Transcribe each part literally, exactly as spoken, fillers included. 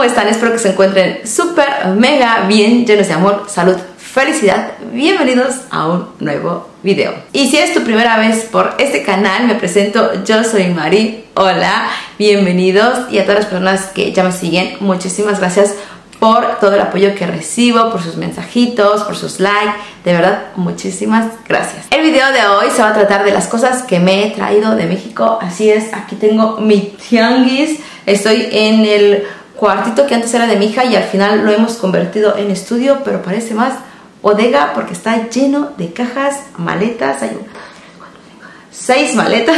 están? Espero que se encuentren súper, mega bien, llenos de amor, salud, felicidad. Bienvenidos a un nuevo video. Y si es tu primera vez por este canal, me presento, yo soy Mari. Hola, bienvenidos. Y a todas las personas que ya me siguen, muchísimas gracias por todo el apoyo que recibo, por sus mensajitos, por sus likes. De verdad, muchísimas gracias. El video de hoy se va a tratar de las cosas que me he traído de México. Así es, aquí tengo mi tianguis. Estoy en el cuartito que antes era de mi hija y al final lo hemos convertido en estudio, pero parece más bodega porque está lleno de cajas, maletas. Hay una, cuatro, cinco, seis maletas.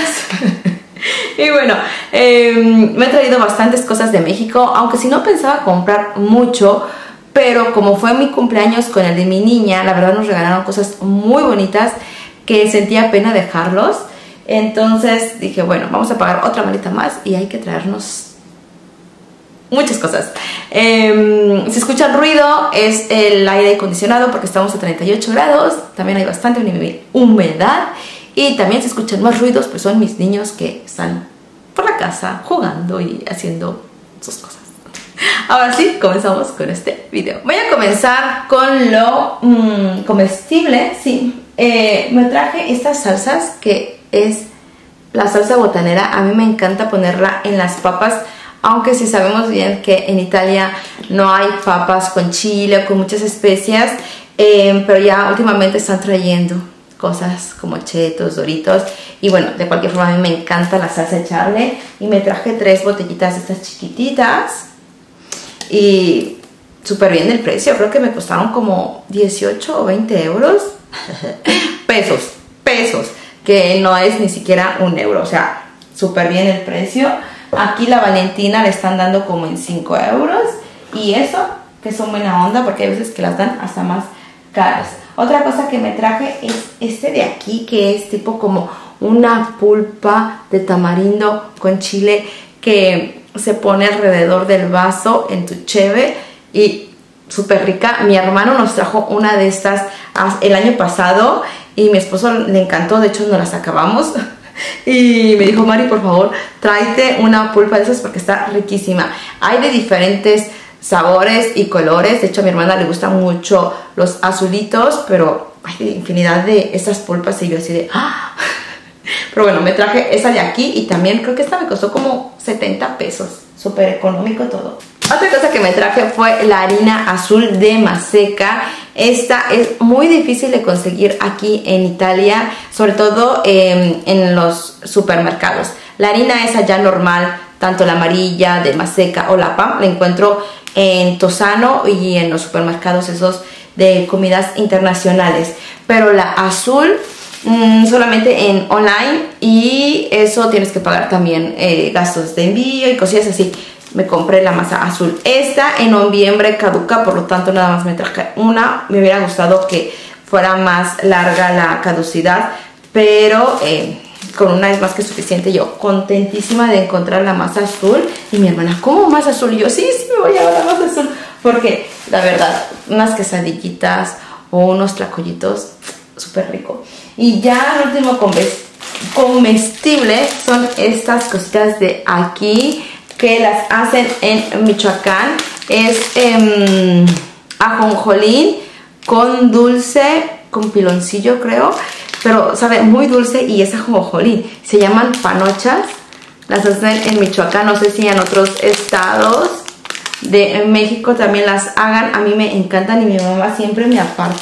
Y bueno, eh, me he traído bastantes cosas de México, aunque si no pensaba comprar mucho, pero como fue mi cumpleaños con el de mi niña, la verdad nos regalaron cosas muy bonitas que sentía pena dejarlos. Entonces dije, bueno, vamos a pagar otra maleta más y hay que traernos muchas cosas. Eh, si escuchan ruido es el aire acondicionado porque estamos a treinta y ocho grados, también hay bastante humedad. Y también se escuchan más ruidos, pues son mis niños que están por la casa jugando y haciendo sus cosas. Ahora sí, comenzamos con este video. Voy a comenzar con lo mmm, comestible. Sí, eh, me traje estas salsas que es la salsa botanera. A mí me encanta ponerla en las papas, aunque sí sabemos bien que en Italia no hay papas con chile o con muchas especias, eh, pero ya últimamente están trayendo cosas como chetos, doritos. Y bueno, de cualquier forma a mí me encanta la salsa echarle. Y me traje tres botellitas de estas chiquititas. Y súper bien el precio. Creo que me costaron como dieciocho o veinte euros. Pesos, pesos. Que no es ni siquiera un euro. O sea, súper bien el precio. Aquí la Valentina le están dando como en cinco euros. Y eso, que son buena onda, porque hay veces que las dan hasta más caras. Otra cosa que me traje es este de aquí, que es tipo como una pulpa de tamarindo con chile que se pone alrededor del vaso en tu cheve y súper rica. Mi hermano nos trajo una de estas el año pasado y mi esposo le encantó, de hecho nos las acabamos. Y me dijo, Mari, por favor, tráete una pulpa de esas porque está riquísima. Hay de diferentes sabores y colores. De hecho a mi hermana le gustan mucho los azulitos, pero hay infinidad de estas pulpas y yo así de ¡ah! Pero bueno, me traje esa de aquí y también creo que esta me costó como setenta pesos, súper económico todo. Otra cosa que me traje fue la harina azul de Maseca. Esta es muy difícil de conseguir aquí en Italia, sobre todo eh, en los supermercados. La harina esa ya normal, tanto la amarilla de Maseca o la P A M, la encuentro en Tosano y en los supermercados esos de comidas internacionales. Pero la azul mmm, solamente en online, y eso tienes que pagar también eh, gastos de envío y cosillas así. Me compré la masa azul. Esta en noviembre caduca, por lo tanto nada más me traje una. Me hubiera gustado que fuera más larga la caducidad, pero eh, con una es más que suficiente. Yo contentísima de encontrar la masa azul. Y mi hermana, ¿cómo masa azul? Y yo, sí, sí me voy a llevar la masa azul. Porque la verdad, unas quesadillitas o unos tlacoyitos, súper rico. Y ya el último comestible son estas cositas de aquí, que las hacen en Michoacán. Es eh, ajonjolín con dulce, con piloncillo creo, pero sabe muy dulce y es ajonjolín. Se llaman panochas, las hacen en Michoacán. No sé si en otros estados de México también las hagan. A mí me encantan y mi mamá siempre me aparta.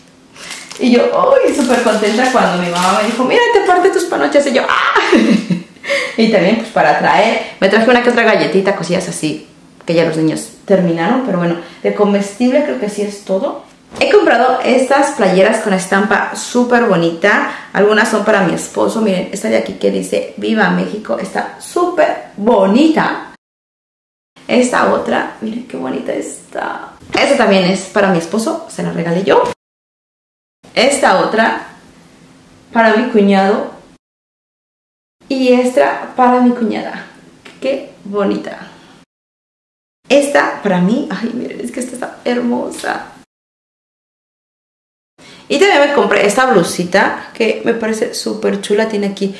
Y yo, uy, súper contenta cuando mi mamá me dijo, mira, te aparte tus panochas. Y yo, ¡ah! Y también pues para traer, me traje una que otra galletita, cosillas así, que ya los niños terminaron. Pero bueno, de comestible creo que sí es todo. He comprado estas playeras con estampa súper bonita. Algunas son para mi esposo. Miren, esta de aquí que dice Viva México está súper bonita. Esta otra, miren qué bonita está. Esta también es para mi esposo, se la regalé yo. Esta otra para mi cuñado. Y esta para mi cuñada. Qué bonita. Esta para mí, ay miren, es que esta está hermosa. Y también me compré esta blusita que me parece súper chula. Tiene aquí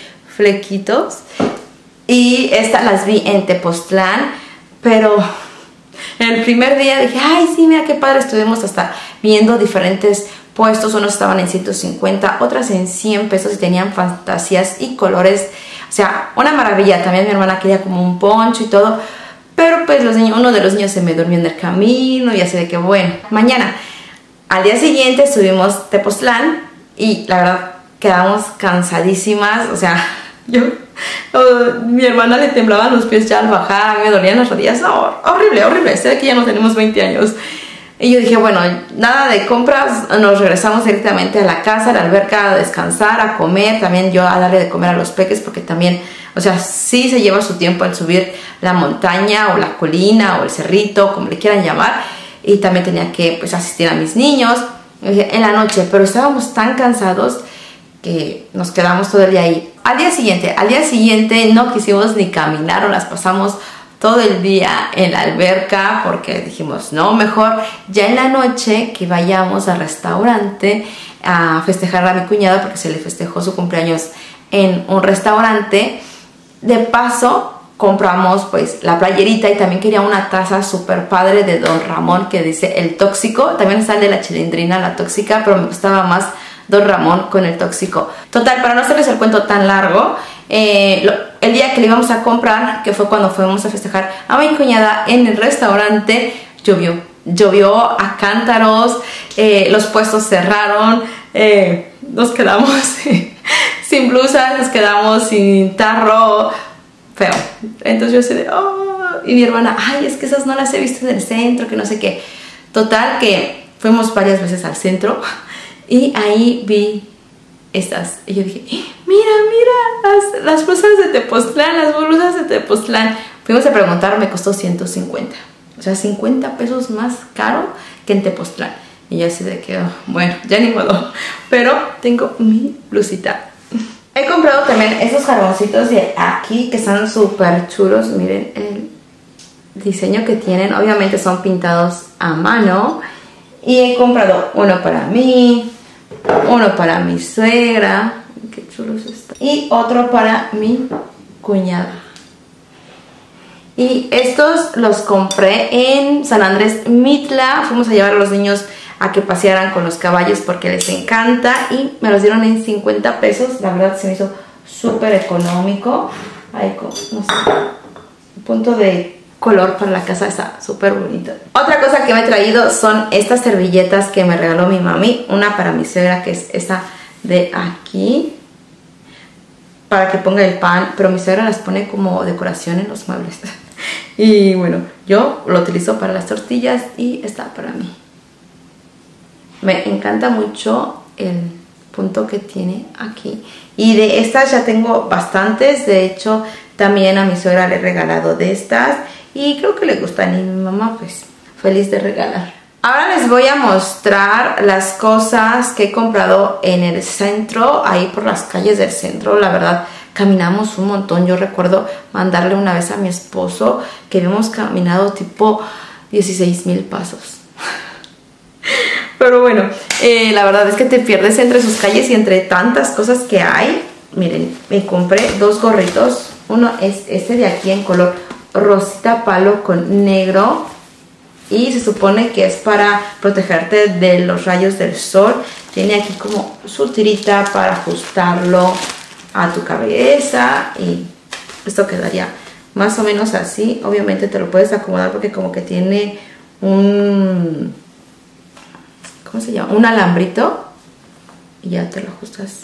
flequitos. Y estas las vi en Tepoztlán, pero El primer día dije, ay, sí, mira qué padre, estuvimos hasta viendo diferentes puestos, unos estaban en ciento cincuenta, otras en cien pesos y tenían fantasías y colores, o sea, una maravilla. También mi hermana quería como un poncho y todo, pero pues los niños, uno de los niños se me durmió en el camino y así de que bueno, mañana. Al día siguiente subimos a Tepoztlán y la verdad quedamos cansadísimas, o sea, yo, oh, mi hermana le temblaban los pies ya al bajar, a mí me dolían las rodillas, no, horrible, horrible, sé que ya no tenemos veinte años. Y yo dije, bueno, nada de compras, nos regresamos directamente a la casa, a la alberca, a descansar, a comer, también yo a darle de comer a los peques, porque también, o sea, sí se lleva su tiempo al subir la montaña o la colina o el cerrito, como le quieran llamar, y también tenía que pues asistir a mis niños en la noche, pero estábamos tan cansados que nos quedamos todo el día ahí. Al día siguiente, al día siguiente no quisimos ni caminar, o las pasamos todo el día en la alberca porque dijimos, no, mejor ya en la noche que vayamos al restaurante a festejar a mi cuñada porque se le festejó su cumpleaños en un restaurante. De paso compramos pues la playerita y también quería una taza súper padre de Don Ramón que dice el tóxico. También está el de la Chilindrina, la tóxica, pero me gustaba más Don Ramón con el tóxico. Total, para no hacerles el cuento tan largo, eh, lo, el día que le íbamos a comprar, que fue cuando fuimos a festejar a mi cuñada en el restaurante, llovió. Llovió a cántaros, eh, los puestos cerraron, eh, nos quedamos sin blusa, nos quedamos sin tarro, feo. Entonces yo así de, oh, y mi hermana, ay, es que esas no las he visto en el centro, que no sé qué. Total, que fuimos varias veces al centro y ahí vi estas. Y yo dije, mira, mira, las, las blusas de Tepoztlán, las blusas de Tepoztlán. Fuimos a preguntar, me costó ciento cincuenta. O sea, cincuenta pesos más caro que en Tepoztlán. Y yo así de que, oh, bueno, ya ni modo. Pero tengo mi blusita. He comprado también esos jarroncitos de aquí que están súper chulos. Miren el diseño que tienen. Obviamente son pintados a mano. Y he comprado uno para mí, uno para mi suegra, qué chulos están, y otro para mi cuñada. Y estos los compré en San Andrés Mitla. Fuimos a llevar a los niños a que pasearan con los caballos porque les encanta y me los dieron en cincuenta pesos. La verdad se me hizo súper económico. Hay como, no sé, un punto de color para la casa, está súper bonito. Otra cosa que me he traído son estas servilletas que me regaló mi mami. Una para mi suegra, que es esta de aquí, para que ponga el pan, pero mi suegra las pone como decoración en los muebles. Y bueno, yo lo utilizo para las tortillas y esta para mí. Me encanta mucho el punto que tiene aquí. Y de estas ya tengo bastantes. De hecho, también a mi suegra le he regalado de estas. Y creo que le gustan. Y mi mamá, pues, feliz de regalar. Ahora les voy a mostrar las cosas que he comprado en el centro. Ahí por las calles del centro. La verdad, caminamos un montón. Yo recuerdo mandarle una vez a mi esposo que habíamos caminado tipo dieciséis mil pasos. Pero bueno, eh, la verdad es que te pierdes entre sus calles y entre tantas cosas que hay. Miren, me compré dos gorritos. Uno es este de aquí en color rosita palo con negro. Y se supone que es para protegerte de los rayos del sol. Tiene aquí como su tirita para ajustarlo a tu cabeza. Y esto quedaría más o menos así. Obviamente te lo puedes acomodar porque como que tiene un... ¿cómo se llama? Un alambrito. Y ya te lo ajustas.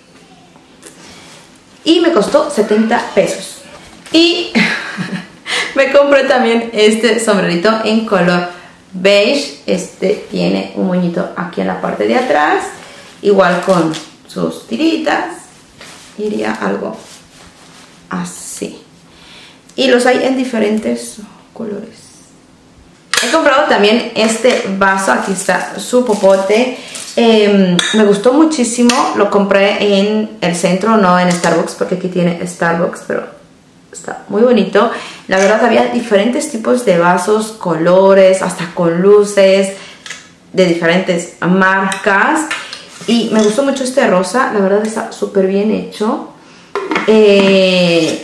Y me costó setenta pesos. Y me compré también este sombrerito en color beige. Este tiene un moñito aquí en la parte de atrás. Igual con sus tiritas. Iría algo así. Y los hay en diferentes colores. He comprado también este vaso, aquí está su popote. Eh, me gustó muchísimo, lo compré en el centro, no en Starbucks, porque aquí tiene Starbucks, pero está muy bonito. La verdad había diferentes tipos de vasos, colores, hasta con luces, de diferentes marcas. Y me gustó mucho este rosa, la verdad está súper bien hecho. Eh,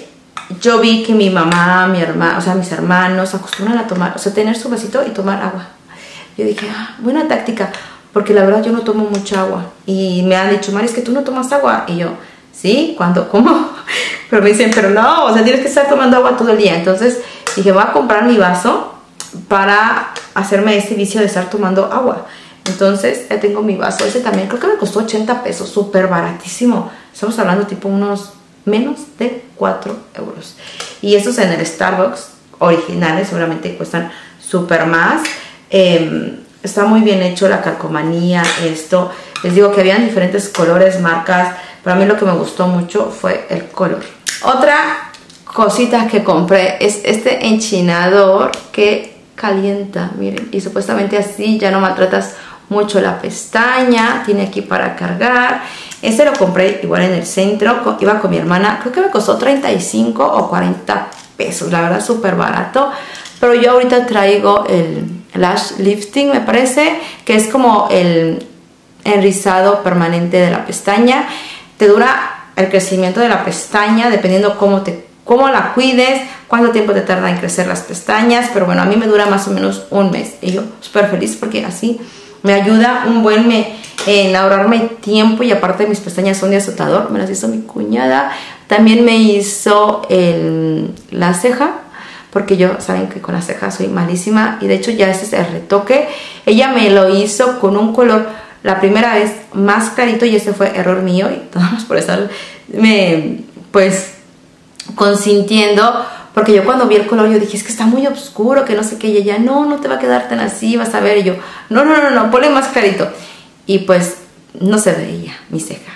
yo vi que mi mamá, mi hermana, o sea, mis hermanos acostumbran a tomar, o sea, tener su vasito y tomar agua. Yo dije, ah, buena táctica, porque la verdad yo no tomo mucha agua. Y me han dicho, Mari, es que tú no tomas agua. Y yo, ¿sí? ¿Cuándo? ¿Cómo? Pero me dicen, pero no, o sea, tienes que estar tomando agua todo el día. Entonces dije, voy a comprar mi vaso para hacerme este vicio de estar tomando agua. Entonces ya tengo mi vaso. Ese también creo que me costó ochenta pesos, súper baratísimo. Estamos hablando tipo unos menos de cuatro euros. Y estos en el Starbucks originales seguramente cuestan súper más. Eh, está muy bien hecho la calcomanía, esto. Les digo que habían diferentes colores, marcas. Para mí lo que me gustó mucho fue el color. Otra cosita que compré es este enchinador que calienta, miren. Y supuestamente así ya no maltratas mucho la pestaña. Tiene aquí para cargar. Este lo compré igual en el centro. Iba con mi hermana. Creo que me costó treinta y cinco o cuarenta pesos. La verdad súper barato. Pero yo ahorita traigo el lash lifting, me parece, que es como el enrizado permanente de la pestaña. Te dura el crecimiento de la pestaña dependiendo cómo, te, cómo la cuides, cuánto tiempo te tarda en crecer las pestañas. Pero bueno, a mí me dura más o menos un mes. Y yo súper feliz porque así me ayuda un buen me, en ahorrarme tiempo. Y aparte mis pestañas son de azotador, me las hizo mi cuñada. También me hizo el, la ceja, porque yo, saben que con las cejas soy malísima. Y de hecho ya este es el retoque. Ella me lo hizo con un color la primera vez más clarito, y ese fue error mío. Y todos por estar me, pues consintiendo, porque yo cuando vi el color yo dije, es que está muy oscuro, que no sé qué. Y ella, no, no te va a quedar tan así, vas a ver. Y yo, no, no, no, no, ponle más clarito. Y pues no se veía mi ceja.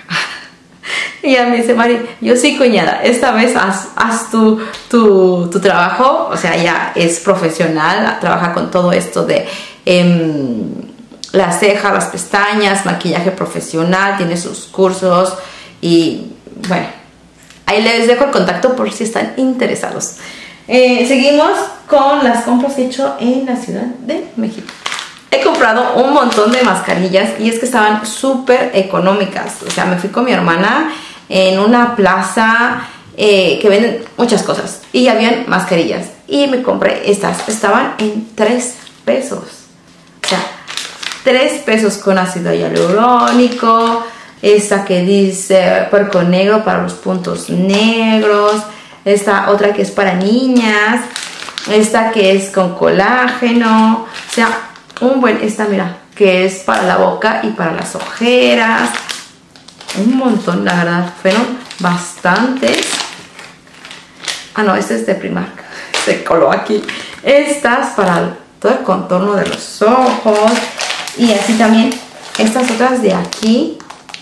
Y ella me dice, Mari, yo sí, cuñada, esta vez haz, haz tu, tu, tu trabajo. O sea, ella es profesional, trabaja con todo esto de eh, la ceja, las pestañas, maquillaje profesional, tiene sus cursos. Y bueno, ahí les dejo el contacto por si están interesados. Eh, seguimos con las compras que he hecho en la Ciudad de México. He comprado un montón de mascarillas y es que estaban súper económicas. O sea, me fui con mi hermana en una plaza eh, que venden muchas cosas y habían mascarillas. Y me compré estas. Estaban en tres pesos. O sea, tres pesos con ácido hialurónico. Esta que dice puerco negro para los puntos negros. Esta otra que es para niñas. Esta que es con colágeno. O sea, un buen, esta mira, que es para la boca y para las ojeras. Un montón, la verdad, fueron bastantes. Ah, no, este es de Primark. Se coló aquí. Estas para todo el contorno de los ojos. Y así también estas otras de aquí.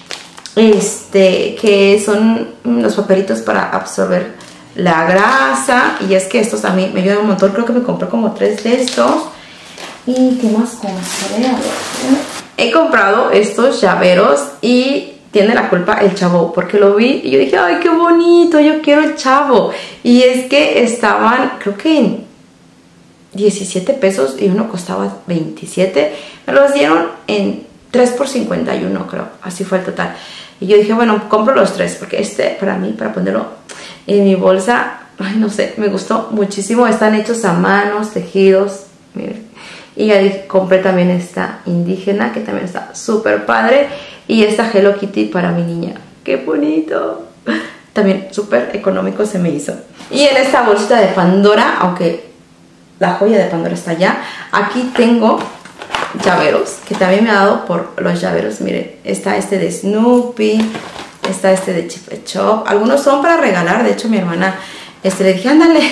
Este, que son los papelitos para absorber la grasa. Y es que estos también me ayudan un montón. Creo que me compré como tres de estos. ¿Y qué más compré? A ver, he comprado estos llaveros y tiene la culpa el chavo, porque lo vi y yo dije, ay, qué bonito, yo quiero el chavo. Y es que estaban, creo que en diecisiete pesos y uno costaba veintisiete. Me los dieron en tres por cincuenta y uno, creo. Así fue el total. Y yo dije, bueno, compro los tres, porque este para mí, para ponerlo en mi bolsa, ay, no sé, me gustó muchísimo. Están hechos a manos, tejidos, miren. Y ya dije, compré también esta indígena, que también está súper padre. Y esta Hello Kitty para mi niña. ¡Qué bonito! También súper económico se me hizo. Y en esta bolsita de Pandora, aunque la joya de Pandora está allá, aquí tengo llaveros, que también me ha dado por los llaveros. Miren, está este de Snoopy, está este de Chip Chop. Algunos son para regalar. De hecho, mi hermana este, le dije, ándale,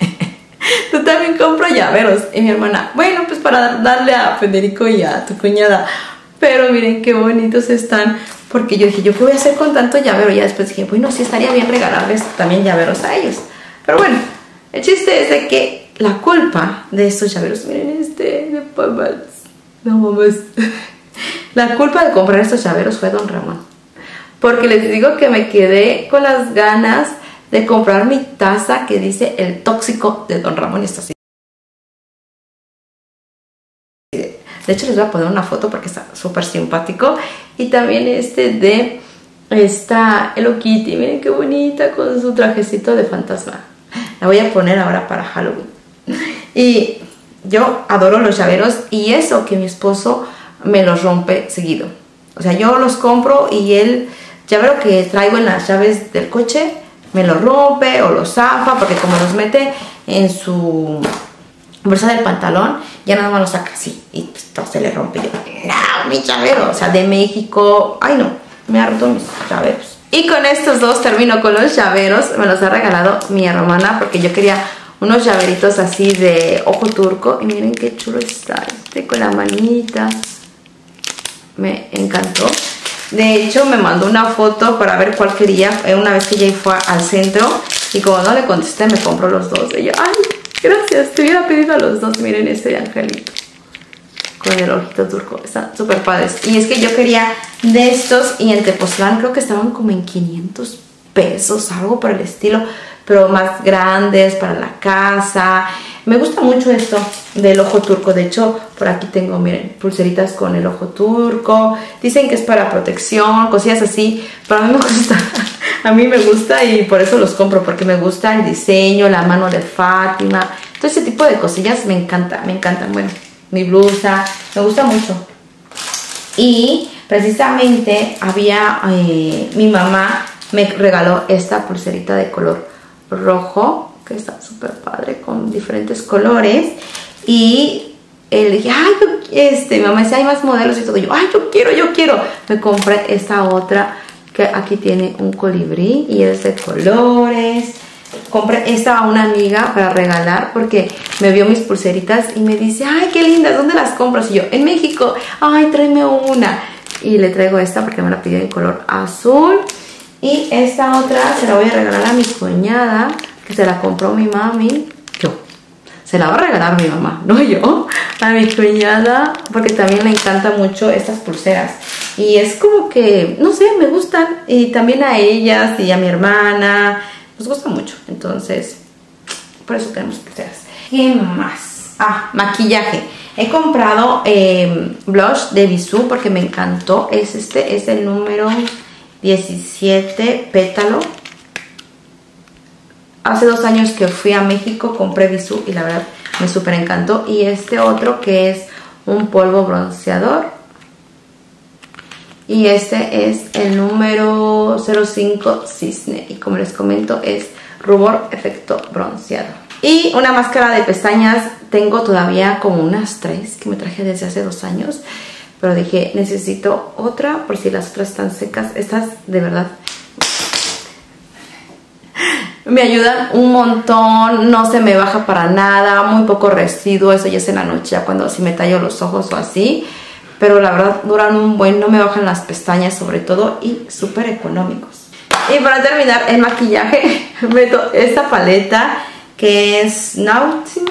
tú también compra llaveros. Y mi hermana, bueno, pues para darle a Federico y a tu cuñada. Pero miren qué bonitos están. Porque yo dije, ¿yo qué voy a hacer con tanto llavero? Y ya después dije, bueno, sí estaría bien regalarles también llaveros a ellos. Pero bueno, el chiste es de que la culpa de estos llaveros, miren este de papas, no mames. La culpa de comprar estos llaveros fue Don Ramón. Porque les digo que me quedé con las ganas de comprar mi taza que dice el tóxico de Don Ramón. Y está así. De hecho les voy a poner una foto porque está súper simpático. Y también este de esta Hello Kitty. Miren qué bonita con su trajecito de fantasma. La voy a poner ahora para Halloween. Y yo adoro los llaveros y eso que mi esposo me los rompe seguido. O sea, yo los compro y el llavero que traigo en las llaves del coche me lo rompe o lo zafa, porque como los mete en su bolsa del pantalón, ya nada más lo saca así y pues, todo se le rompe. Yo, no, mi llavero, o sea, de México, ay no, me ha roto mis llaveros. Y con estos dos termino con los llaveros. Me los ha regalado mi hermana porque yo quería unos llaveritos así de ojo turco. Y miren qué chulo está este con la manita. Me encantó. De hecho, me mandó una foto para ver cuál quería una vez que ella fue al centro. Y como no le contesté, me compró los dos. Y yo, ay, gracias, te hubiera pedido a los dos. Miren este angelito con el ojito turco, están súper padres. Y es que yo quería de estos y en Tepoztlán creo que estaban como en quinientos pesos, algo por el estilo, pero más grandes para la casa. Me gusta mucho esto del ojo turco. De hecho, por aquí tengo, miren, pulseritas con el ojo turco. Dicen que es para protección, cosillas así, pero a mí me gusta. A mí me gusta y por eso los compro, porque me gusta el diseño, la mano de Fátima, todo ese tipo de cosillas me encanta, me encantan. Bueno, mi blusa, me gusta mucho. Y precisamente había, eh, mi mamá me regaló esta pulserita de color rojo, que está súper padre, con diferentes colores. Y eh, le dije, ay, yo, este, mi mamá decía, hay más modelos y todo. Yo, ay, yo quiero, yo quiero. Me compré esta otra, que aquí tiene un colibrí y es de colores. Compré esta a una amiga para regalar porque me vio mis pulseritas y me dice, ay, qué lindas, ¿dónde las compras? Y yo, en México. Ay, tráeme una. Y le traigo esta porque me la pidió en color azul. Y esta otra se la voy a regalar a mi cuñada, que se la compró mi mami. Yo. Se la va a regalar mi mamá, no yo. A mi cuñada, porque también le encantan mucho estas pulseras. Y es como que, no sé, me gustan. Y también a ellas y a mi hermana nos gusta mucho, entonces por eso tenemos pulseras. ¿Qué más? Ah, maquillaje. He comprado eh, blush de Bisú porque me encantó. Es este, es el número diecisiete, pétalo. Hace dos años que fui a México compré Bisú y la verdad me súper encantó. Y este otro que es un polvo bronceador. Y este es el número cero cinco Cisne. Y como les comento, es rubor efecto bronceado. Y una máscara de pestañas. Tengo todavía como unas tres que me traje desde hace dos años. Pero dije, necesito otra por si las otras están secas. Estas de verdad me ayudan un montón. No se me baja para nada. Muy poco residuo. Eso ya es en la noche, ya cuando si me tallo los ojos o así. Pero la verdad duran un buen, no me bajan las pestañas sobre todo y súper económicos. Y para terminar el maquillaje, meto esta paleta que es Naughty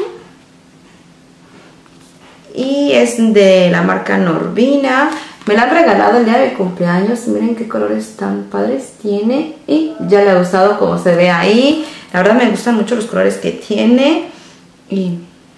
y es de la marca Norvina. Me la han regalado el día de mi cumpleaños. Miren qué colores tan padres tiene y ya le ha gustado como se ve ahí. La verdad me gustan mucho los colores que tiene y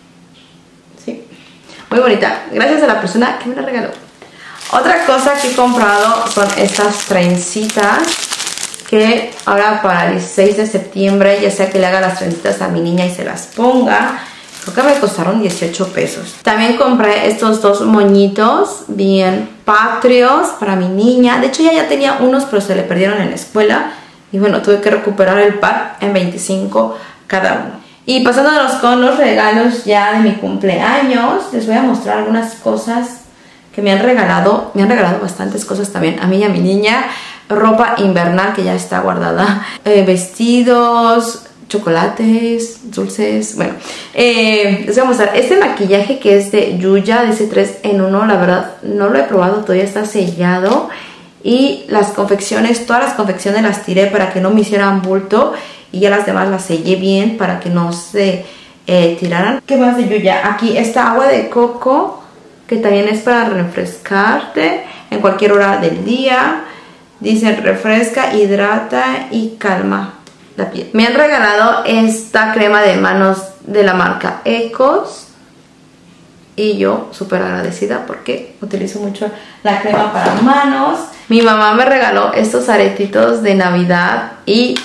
muy bonita, gracias a la persona que me la regaló. Otra cosa que he comprado son estas trencitas que ahora para el dieciséis de septiembre, ya sea que le haga las trencitas a mi niña y se las ponga, creo que me costaron dieciocho pesos. También compré estos dos moñitos bien patrios para mi niña. De hecho ya ya tenía unos, pero se le perdieron en la escuela y bueno, tuve que recuperar el par en veinticinco cada uno. Y pasándonos con los regalos ya de mi cumpleaños, les voy a mostrar algunas cosas que me han regalado. Me han regalado bastantes cosas también a mí y a mi niña. Ropa invernal que ya está guardada. Eh, vestidos, chocolates, dulces. Bueno, eh, les voy a mostrar este maquillaje que es de Yuya, dice tres en uno. La verdad no lo he probado, todavía está sellado. Y las confecciones, todas las confecciones las tiré para que no me hicieran bulto. Y ya las demás las sellé bien para que no se eh, tiraran. ¿Qué más de Yuya? Aquí está agua de coco, que también es para refrescarte en cualquier hora del día. Dice refresca, hidrata y calma la piel. Me han regalado esta crema de manos de la marca Ecos. Y yo súper agradecida porque utilizo mucho la crema para manos. Mi mamá me regaló estos aretitos de Navidad y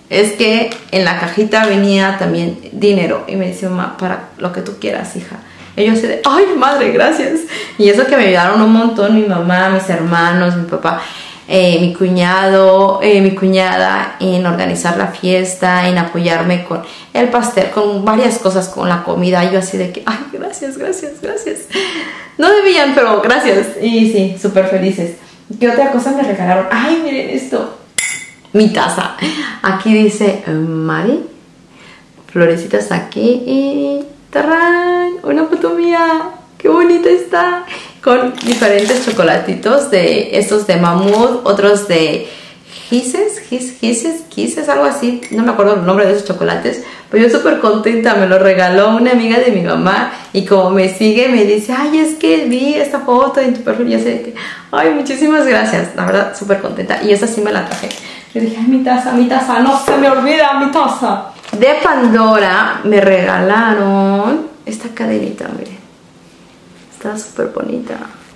es que en la cajita venía también dinero. Y me dice, mamá, para lo que tú quieras, hija. Y yo así de, ay, madre, gracias. Y eso que me ayudaron un montón, mi mamá, mis hermanos, mi papá, eh, mi cuñado, eh, mi cuñada, en organizar la fiesta, en apoyarme con el pastel, con varias cosas, con la comida. Y yo así de que, ay, gracias, gracias, gracias. No debían, pero gracias. Y sí, súper felices. ¿Qué otra cosa me regalaron? Ay, miren esto. Mi taza. Aquí dice Mari. Florecitas aquí y... ¡tarán! Una foto mía. ¡Qué bonita está! Con diferentes chocolatitos de estos de Mamut, otros de Kisses, Kisses, Kisses, algo así. No me acuerdo el nombre de esos chocolates, pero yo súper contenta. Me lo regaló una amiga de mi mamá y como me sigue me dice, ay, es que vi esta foto en tu perfil y ya sé que, ay, muchísimas gracias. La verdad, súper contenta. Y esa sí me la traje. Yo dije, ay, mi taza, mi taza, no se me olvida mi taza. De Pandora me regalaron esta cadenita, miren. Está súper bonita.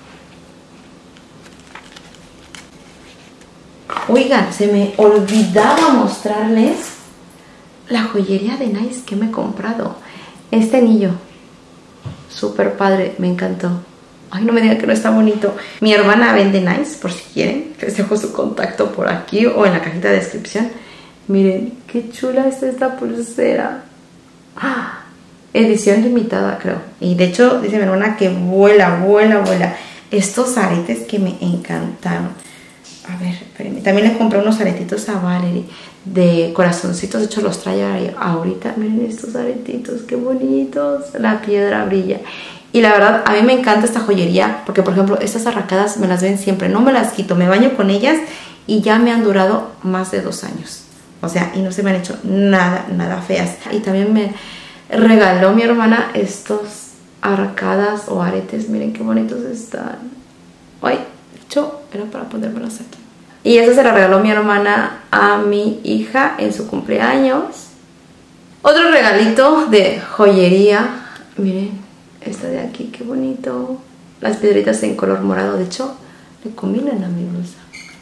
Oigan, se me olvidaba mostrarles la joyería de Nice que me he comprado. Este anillo, súper padre, me encantó. Ay, no me digan que no está bonito. Mi hermana vende Nice, por si quieren. Les dejo su contacto por aquí o en la cajita de descripción. Miren, qué chula está esta pulsera. ¡Ah! Edición limitada, creo. Y de hecho, dice mi hermana que vuela, vuela, vuela. Estos aretes que me encantaron. A ver, espérenme. También le compré unos aretitos a Valerie de corazoncitos. De hecho, los trae ahorita. Miren estos aretitos, qué bonitos. La piedra brilla. Y la verdad, a mí me encanta esta joyería. Porque, por ejemplo, estas arracadas me las ven siempre. No me las quito. Me baño con ellas y ya me han durado más de dos años. O sea, y no se me han hecho nada, nada feas. Y también me regaló mi hermana estos arcadas o aretes. Miren qué bonitos están. Ay, de hecho, era para ponérmelos aquí. Y eso se lo regaló mi hermana a mi hija en su cumpleaños. Otro regalito de joyería. Miren, esta de aquí, qué bonito. Las piedritas en color morado. De hecho, le combinan a mi blusa.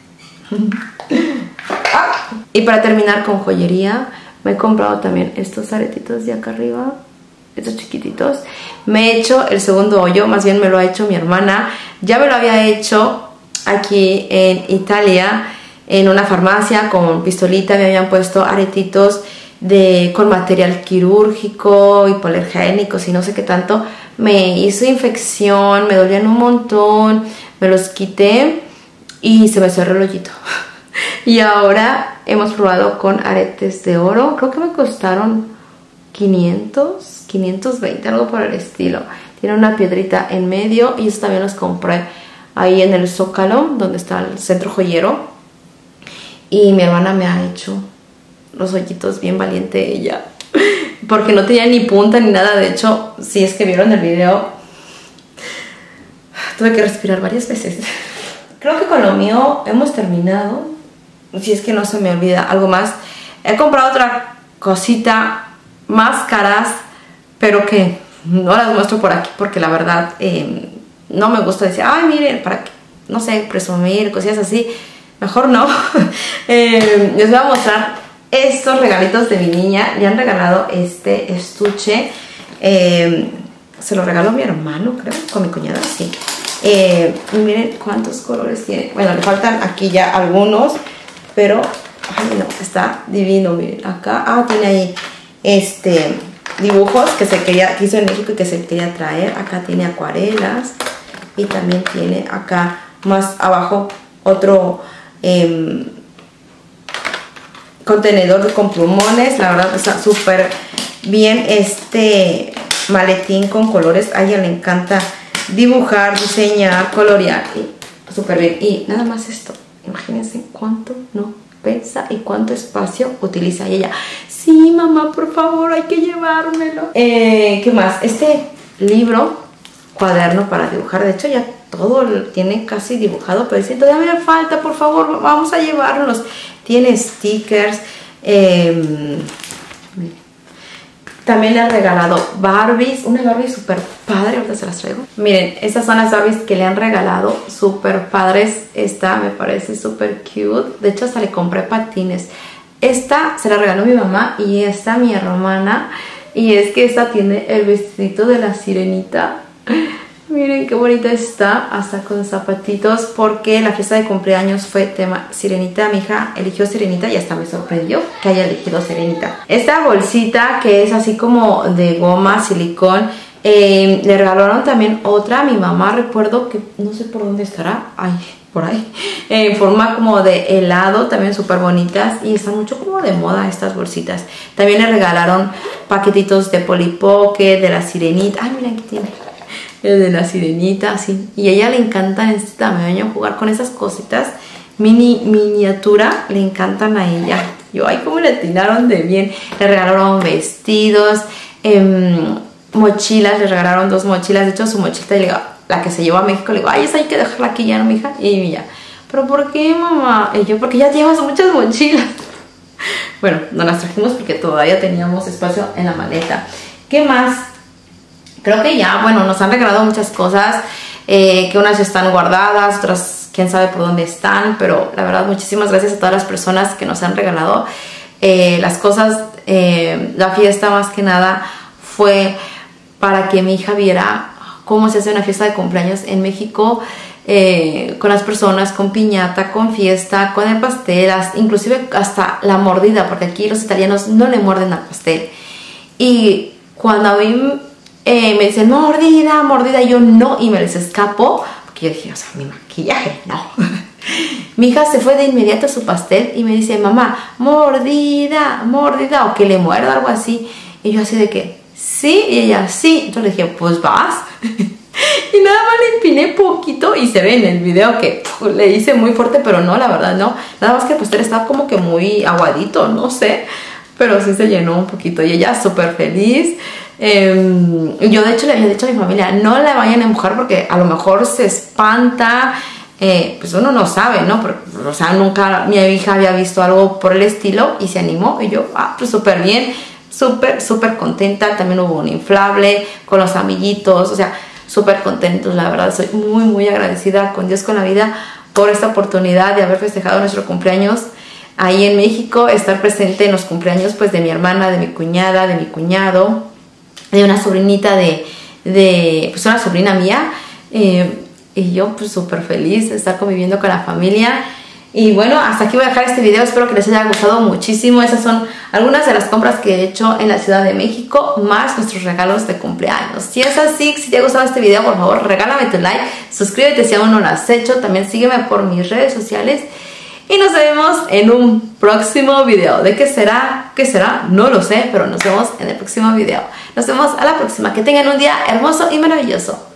Y para terminar con joyería, me he comprado también estos aretitos de acá arriba, estos chiquititos. Me he hecho el segundo hoyo, más bien me lo ha hecho mi hermana. Ya me lo había hecho aquí en Italia, en una farmacia con pistolita. Me habían puesto aretitos de, con material quirúrgico, hipoalergénicos y no sé qué tanto. Me hizo infección, me dolían un montón, me los quité y se me cerró el hoyito. Y ahora hemos probado con aretes de oro. Creo que me costaron quinientos, quinientos veinte, algo por el estilo. Tiene una piedrita en medio y eso también los compré ahí en el Zócalo, donde está el centro joyero. Y mi hermana me ha hecho los hoyitos, bien valiente ella. Porque no tenía ni punta ni nada. De hecho, si es que vieron el video, tuve que respirar varias veces. Creo que con lo mío hemos terminado. Si es que no se me olvida algo más. He comprado otra cosita, máscaras, pero que no las muestro por aquí porque la verdad eh, no me gusta decir, ay, miren, para que, no sé, presumir, cosillas así. Mejor no. eh, les voy a mostrar estos regalitos de mi niña. Le han regalado este estuche. Eh, se lo regaló mi hermano, creo, con mi cuñada, sí. Eh, y miren cuántos colores tiene. Bueno, le faltan aquí ya algunos, pero ay, no, está divino. Miren, acá, ah, tiene ahí este dibujos que se quería, que hizo en México y que se quería traer. Acá tiene acuarelas y también tiene acá más abajo otro eh, contenedor con plumones. La verdad está súper bien este maletín con colores. A ella le encanta dibujar, diseñar, colorear y súper bien. Y nada más esto, imagínense cuánto no pesa y cuánto espacio utiliza ella. Sí, mamá, por favor, hay que llevármelo. Eh, ¿qué más? Este libro, cuaderno para dibujar. De hecho ya todo tiene casi dibujado, pero dice, todavía me falta, por favor, vamos a llevárnoslos. Tiene stickers. Eh, También le han regalado Barbies, una Barbie súper padre, ahorita se las traigo. Miren, estas son las Barbies que le han regalado, súper padres. Esta me parece súper cute. De hecho, hasta le compré patines. esta se la regaló mi mamá y esta mi hermana. Y es que esta tiene el vestidito de la sirenita. Miren qué bonita está, hasta con zapatitos, porque la fiesta de cumpleaños fue tema sirenita. Mi hija eligió sirenita y hasta me sorprendió que haya elegido sirenita. Esta bolsita que es así como de goma, silicón, eh, le regalaron también otra a mi mamá. Recuerdo que no sé por dónde estará, ay, por ahí, en forma como de helado, también súper bonitas y están mucho como de moda estas bolsitas. También le regalaron paquetitos de Polly Pocket, de la sirenita. Ay, miren aquí tiene el de la sirenita, así. Y a ella le encanta en este tamaño jugar con esas cositas mini miniatura, le encantan a ella. Yo, ay, cómo le atinaron de bien. Le regalaron vestidos, eh, mochilas, le regalaron dos mochilas. De hecho, su mochila, le digo, la que se llevó a México, le digo, ay, esa hay que dejarla aquí ya, ¿no, mija? Y ella, ¿pero por qué, mamá? Y yo, porque ya llevas muchas mochilas. Bueno, nos las trajimos porque todavía teníamos espacio en la maleta. ¿Qué más? Creo que ya, bueno, nos han regalado muchas cosas, eh, que unas están guardadas, otras quién sabe por dónde están, pero la verdad muchísimas gracias a todas las personas que nos han regalado eh, las cosas. Eh, la fiesta más que nada fue para que mi hija viera cómo se hace una fiesta de cumpleaños en México, eh, con las personas, con piñata, con fiesta, con el pastel, inclusive hasta la mordida, porque aquí los italianos no le muerden al pastel. Y cuando a mí Eh, me dicen mordida, mordida, y yo no, y me les escapo, porque yo dije, o sea, mi maquillaje, no. Mi hija se fue de inmediato a su pastel y me dice, mamá, mordida, mordida, o que le muerda, algo así. Y yo así de que, sí, y ella, sí. Entonces le dije, pues vas. Y nada más le empiné poquito y se ve en el video que puf, le hice muy fuerte, pero no, la verdad no. Nada más que el pastel estaba como que muy aguadito, no sé, pero sí se llenó un poquito y ella súper feliz. Eh, yo de hecho le había dicho a mi familia, no la vayan a empujar porque a lo mejor se espanta, eh, pues uno no sabe, ¿no? Pero, o sea, nunca mi hija había visto algo por el estilo y se animó y yo, ah, pues súper bien, súper, súper contenta. También hubo un inflable con los amiguitos, o sea, súper contentos, la verdad. Soy muy, muy agradecida con Dios, con la vida, por esta oportunidad de haber festejado nuestro cumpleaños ahí en México, estar presente en los cumpleaños pues de mi hermana, de mi cuñada, de mi cuñado, de una sobrinita de, de pues una sobrina mía, eh, y yo pues súper feliz de estar conviviendo con la familia. Y bueno, hasta aquí voy a dejar este video, espero que les haya gustado muchísimo. Esas son algunas de las compras que he hecho en la Ciudad de México, más nuestros regalos de cumpleaños. Si es así, si te ha gustado este video, por favor regálame tu like, suscríbete si aún no lo has hecho, también sígueme por mis redes sociales. Y nos vemos en un próximo video. ¿De qué será? ¿Qué será? No lo sé, pero nos vemos en el próximo video. Nos vemos a la próxima. Que tengan un día hermoso y maravilloso.